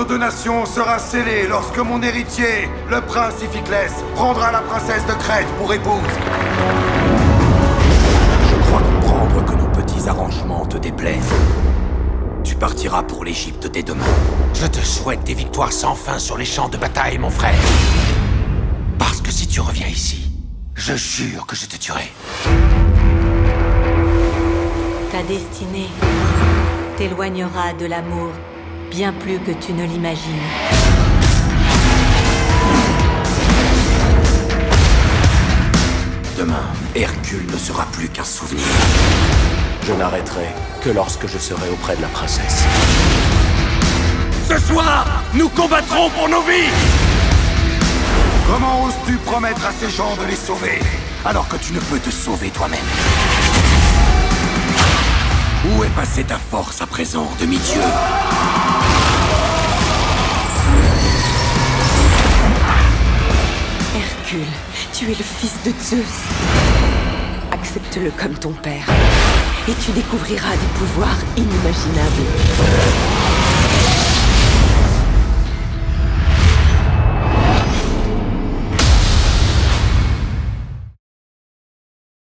nos deux nations sera scellé lorsque mon héritier, le prince Iphiclès, prendra la princesse de Crète pour épouse. Je crois comprendre que nos petits arrangements te déplaisent. Tu partiras pour l'Égypte dès demain. Je te souhaite des victoires sans fin sur les champs de bataille, mon frère. Parce que si tu reviens ici, je jure que je te tuerai. Ta destinée t'éloignera de l'amour bien plus que tu ne l'imagines. Demain, Hercule ne sera plus qu'un souvenir. Je n'arrêterai que lorsque je serai auprès de la princesse. Ce soir, nous combattrons pour nos vies! Comment oses-tu promettre à ces gens de les sauver, alors que tu ne peux te sauver toi-même? Où est passée ta force à présent, demi-dieu? Hercule, tu es le fils de Zeus. Accepte-le comme ton père, et tu découvriras des pouvoirs inimaginables.